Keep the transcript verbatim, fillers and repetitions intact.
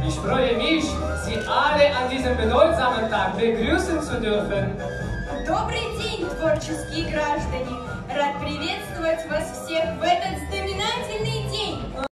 Ich freue mich, Sie alle an diesem bedeutsamen Tag begrüßen zu dürfen. Добрый день, творческие граждане! Рад приветствовать вас всех в этот знаменательный день!